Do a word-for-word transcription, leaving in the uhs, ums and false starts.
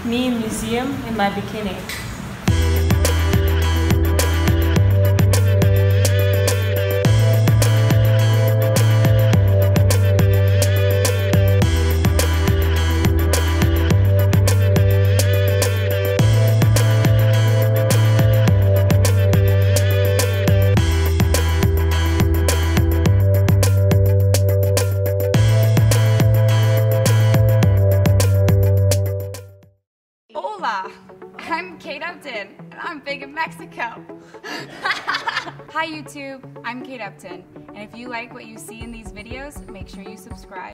me in museum in my bikini. I'm Kate Upton, and I'm big in Mexico. Hi YouTube, I'm Kate Upton, and if you like what you see in these videos, make sure you subscribe.